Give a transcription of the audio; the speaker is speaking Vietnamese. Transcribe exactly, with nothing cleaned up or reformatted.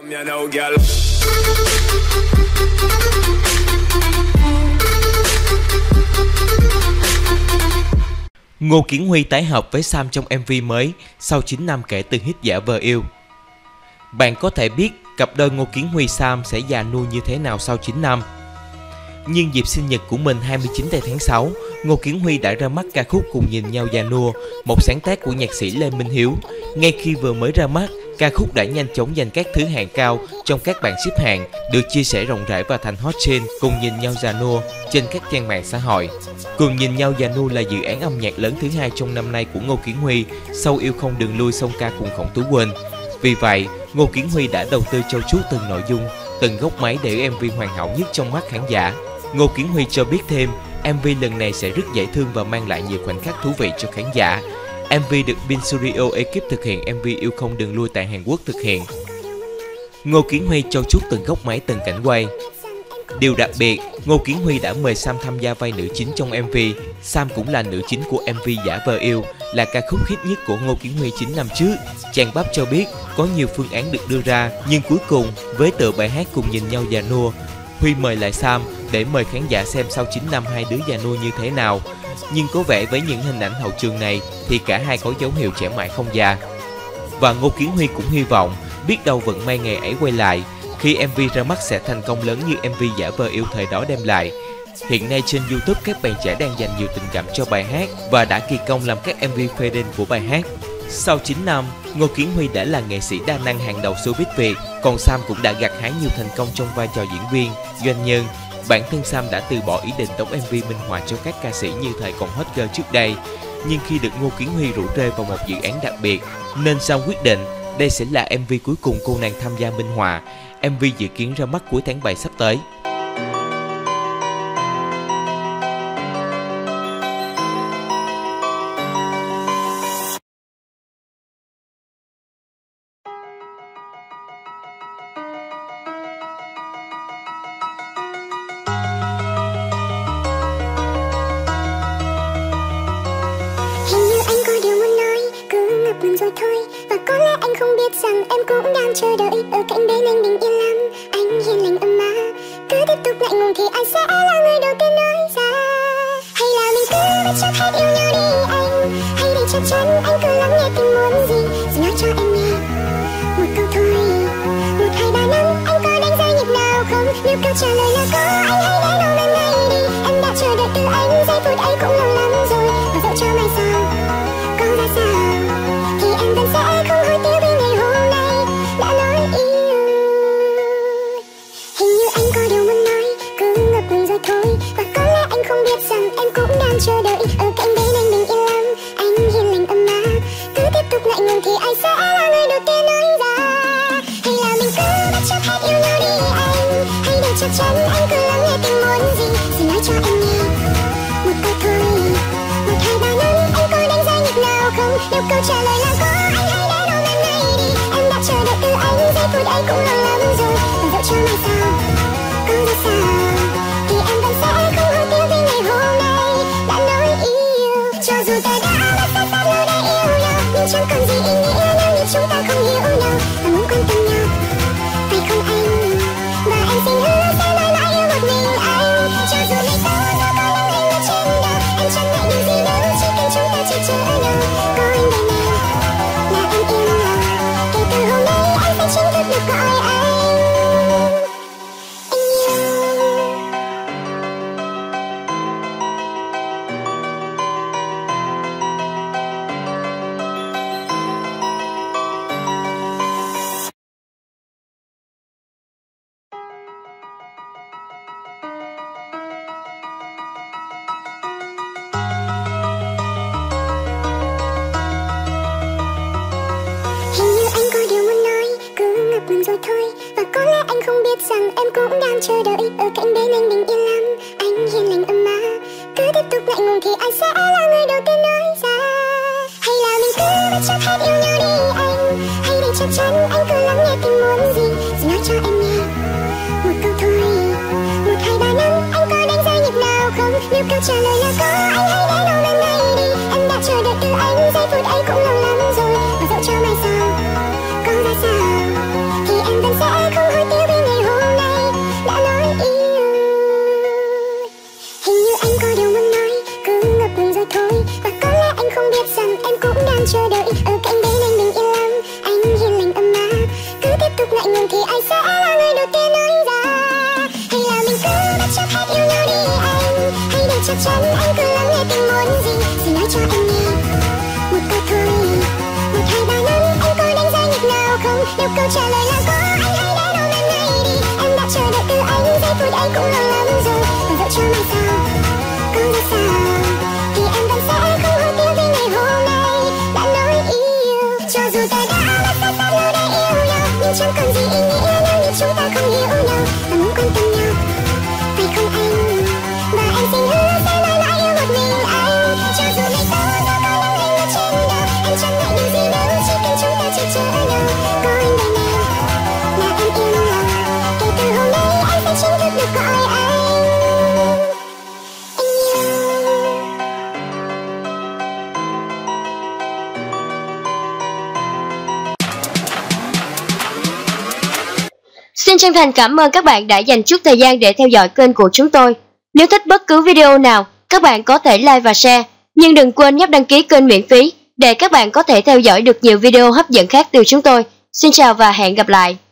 Ngô Kiến Huy tái hợp với Sam trong em vê mới sau chín năm kể từ hit Giả Vờ Yêu. Bạn có thể biết cặp đôi Ngô Kiến Huy Sam sẽ già nua như thế nào sau chín năm. Nhưng dịp sinh nhật của mình hai mươi chín tây tháng sáu, Ngô Kiến Huy đã ra mắt ca khúc Cùng Nhìn Nhau Già Nua, một sáng tác của nhạc sĩ Lê Minh Hiếu. Ngay khi vừa mới ra mắt, ca khúc đã nhanh chóng giành các thứ hạng cao trong các bảng xếp hạng, được chia sẻ rộng rãi và thành hot trend Cùng Nhìn Nhau Già Nua trên các trang mạng xã hội. Cùng Nhìn Nhau Già Nua là dự án âm nhạc lớn thứ hai trong năm nay của Ngô Kiến Huy sau Yêu Không Đường Lui song ca cùng Khổng Tú Quỳnh. Vì vậy, Ngô Kiến Huy đã đầu tư trau chuốt từng nội dung, từng góc máy để em vê hoàn hảo nhất trong mắt khán giả. Ngô Kiến Huy cho biết thêm, em vê lần này sẽ rất dễ thương và mang lại nhiều khoảnh khắc thú vị cho khán giả. em vê được Bin Studio ekip thực hiện, em vê Yêu Không Đường Lui tại Hàn Quốc thực hiện. Ngô Kiến Huy trau chuốt từng góc máy, từng cảnh quay. Điều đặc biệt, Ngô Kiến Huy đã mời Sam tham gia vai nữ chính trong em vê. Sam cũng là nữ chính của em vê Giả Vờ Yêu, là ca khúc hit nhất của Ngô Kiến Huy chín năm trước. Chàng Bắp cho biết có nhiều phương án được đưa ra, nhưng cuối cùng với tựa bài hát Cùng Nhìn Nhau Già Nua, Huy mời lại Sam để mời khán giả xem sau chín năm hai đứa già nua như thế nào. Nhưng có vẻ với những hình ảnh hậu trường này thì cả hai có dấu hiệu trẻ mãi không già. Và Ngô Kiến Huy cũng hy vọng biết đâu vận may ngày ấy quay lại, khi em vê ra mắt sẽ thành công lớn như em vê Giả Vờ Yêu thời đó đem lại. Hiện nay trên YouTube các bạn trẻ đang dành nhiều tình cảm cho bài hát và đã kỳ công làm các em vê phê đen của bài hát. Sau chín năm, Ngô Kiến Huy đã là nghệ sĩ đa năng hàng đầu showbiz Việt, còn Sam cũng đã gặt hái nhiều thành công trong vai trò diễn viên, doanh nhân. Bản thân Sam đã từ bỏ ý định đóng em vê minh họa cho các ca sĩ như thời còn hot girl trước đây. Nhưng khi được Ngô Kiến Huy rủ rê vào một dự án đặc biệt, nên Sam quyết định đây sẽ là em vê cuối cùng cô nàng tham gia minh họa. em vê dự kiến ra mắt cuối tháng bảy sắp tới. Mình rồi thôi, và có lẽ anh không biết rằng em cũng đang chờ đợi ở cạnh bên anh bình yên lắm. Anh hiền lành ấm áp, cứ tiếp tục ngại ngùng thì ai sẽ là người đầu tiên nói ra? Hay là mình cứ bất chấp hết yêu nhau đi anh, hay để chắc chắn anh cứ lắng nghe tình muốn gì rồi nói cho em nghe một câu thôi. Một hai ba năm anh có đánh giá nhịp nào không? Nếu câu trả lời là có, anh hãy để đâu lên ngay đi. Em đã chờ đợi từ anh giây phút ấy cũng lâu lắm rồi, và dẫu cho mai sau có ra sao thì em vẫn sẽ không hối tiếc vì ngày hôm nay đã nói yêu. Hình như anh có điều muốn nói, cứ ngập ngừng rồi thôi. Và có lẽ anh không biết rằng em cũng đang chờ đợi ở cạnh bên anh bình yên lắm. Anh hiền lành ấm áp, cứ tiếp tục ngại ngùng thì ai sẽ là người đầu tiên nói ra? Hay là mình cứ bất chấp hết yêu nhau đi anh, hay để chắc chắn anh cứ lắng nghe tình muốn gì rồi nói cho em nghe một câu thôi. Một hai ba năm anh có đánh giá nhịp nào không? Nếu câu trả lời là có, anh hãy để đâu lên ngay đi. Em đã chờ đợi từ anh giây phút ấy cũng lâu lắm rồi, và dẫu cho mai sau có ra sao thì em vẫn sẽ không hối tiếc vì ngày hôm nay đã nói yêu. Cho dù ta đã mất tất cả nơi để yêu nhau, nhưng chẳng còn gì ý nghĩa nếu như chúng ta không hiểu nhau và muốn quan tâm nhau, phải không anh? Và em xin hứa sẽ mãi mãi yêu một mình anh. Cho dù ngày sau có có những anh ở trên đầu, em chẳng ngại điều gì đâu, chỉ cần chúng ta chỉ chờ nhau. Có anh bên nào là em yêu lòng, kể từ hôm nay anh sẽ chính thức được gọi anh. Mình rồi thôi, và có lẽ anh không biết rằng em cũng đang chờ đợi ở cạnh bên anh bình yên lắm. Anh hiền lành ấm áp, cứ tiếp tục ngại ngùng thì ai sẽ là người đầu tiên nói ra? Hay là mình cứ bất chấp hết yêu nhau đi anh, hay để chắc chắn anh cứ lắng nghe tình muốn gì rồi nói cho em nghe một câu thôi. Một hai ba năm anh có đánh giá nhịp nào không? Nếu câu trả lời là có, anh hãy để đâu lên ngay đi. Em đã chờ đợi từ anh giây phút ấy cũng lâu lắm rồi, và dẫu cho mai sau có ra sao thì em vẫn sẽ câu trả lời là có. Anh hãy để ôm em ngay đi. Em đã chờ đợi từ anh giây phút ấy cũng lâu lắm rồi. Và dẫu cho mai sau có ra sao thì em vẫn sẽ không hối tiếc vì ngày hôm nay đã nói yêu. Cho dù ta đã mất tất cả lâu để yêu nhau, nhưng chẳng còn gì ý nghĩa nếu như chúng ta không hiểu nhau và muốn quan tâm nhau, phải không anh? Và em xin hứa sẽ mãi mãi yêu một mình anh. Cho dù ngày sau ta có lưng anh ở trên đầu, anh chẳng ngại điều gì đâu, chỉ cần chúng ta chỉ chờ nhau. Có anh đời này là em yên lòng, kể từ hôm nay anh sẽ chính thức được gọi anh. Xin chân thành cảm ơn các bạn đã dành chút thời gian để theo dõi kênh của chúng tôi. Nếu thích bất cứ video nào, các bạn có thể like và share, nhưng đừng quên nhấp đăng ký kênh miễn phí để các bạn có thể theo dõi được nhiều video hấp dẫn khác từ chúng tôi. Xin chào và hẹn gặp lại!